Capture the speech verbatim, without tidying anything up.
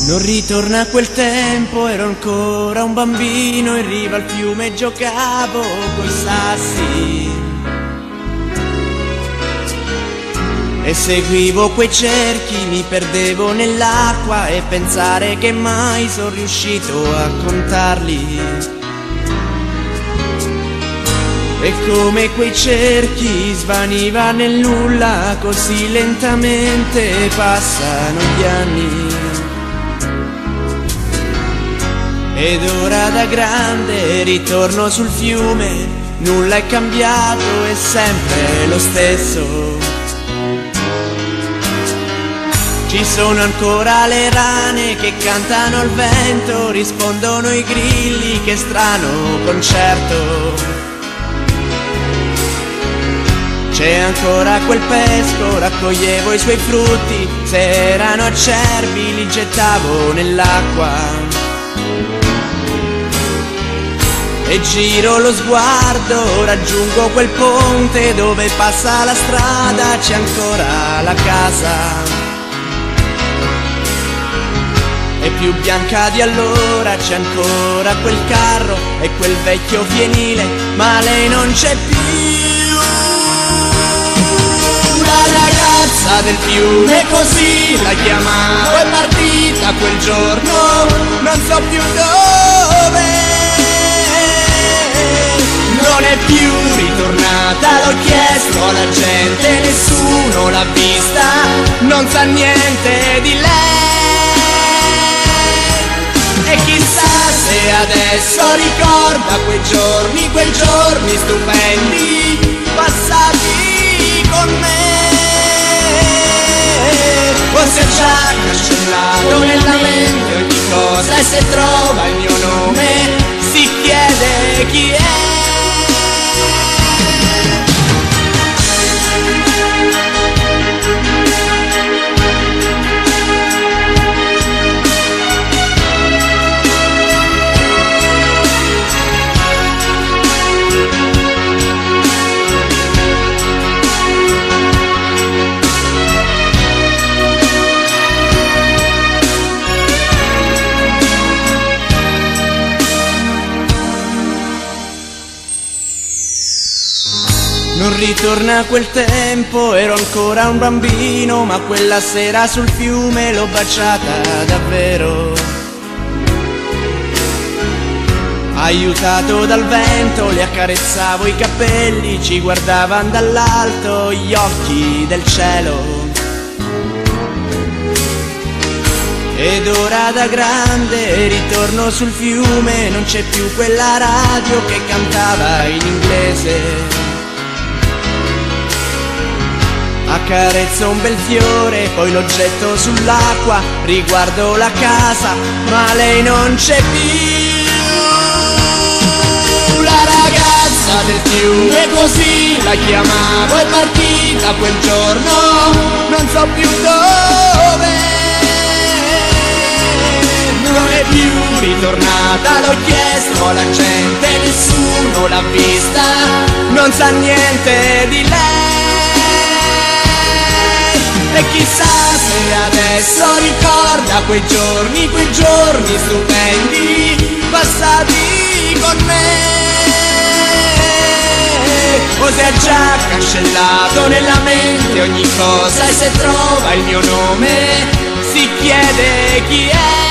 Non ritorna a quel tempo, ero ancora un bambino, in riva al fiume giocavo coi sassi e seguivo quei cerchi, mi perdevo nell'acqua e pensare che mai sono riuscito a contarli. E come quei cerchi svaniva nel nulla, così lentamente passano gli anni. Ed ora da grande ritorno sul fiume, nulla è cambiato, è sempre lo stesso. Ci sono ancora le rane che cantano al vento, rispondono i grilli, che strano concerto. C'è ancora quel pesco, raccoglievo i suoi frutti, se erano acerbi li gettavo nell'acqua. E giro lo sguardo, raggiungo quel ponte dove passa la strada, c'è ancora la casa. È più bianca di allora, c'è ancora quel carro e quel vecchio fienile, ma lei non c'è più. La ragazza del fiume, così la chiamavo, è partita quel giorno, non so più dove. Non è più ritornata, l'ho chiesto alla gente, nessuno l'ha vista, non sa niente di lei. E chissà se adesso ricorda quei giorni, quei giorni stupendi passati con me. O se ha già cancellato nella mente ogni cosa e se trova il mio nome si chiede chi è. Non ritorna a quel tempo, ero ancora un bambino, ma quella sera sul fiume l'ho baciata davvero. Aiutato dal vento le accarezzavo i capelli, ci guardavano dall'alto gli occhi del cielo. Ed ora da grande ritorno sul fiume, non c'è più quella radio che cantava in inglese. Accarezzo un bel fiore, poi lo getto sull'acqua, riguardo la casa, ma lei non c'è più. La ragazza del fiume, così la chiamavo, è partita quel giorno, non so più dove. Non è più ritornata, l'ho chiesto alla gente, nessuno l'ha vista, non sa niente di lei. E chissà se adesso ricorda quei giorni, quei giorni stupendi passati con me. O se ha già cancellato nella mente ogni cosa e se trova il mio nome si chiede chi è.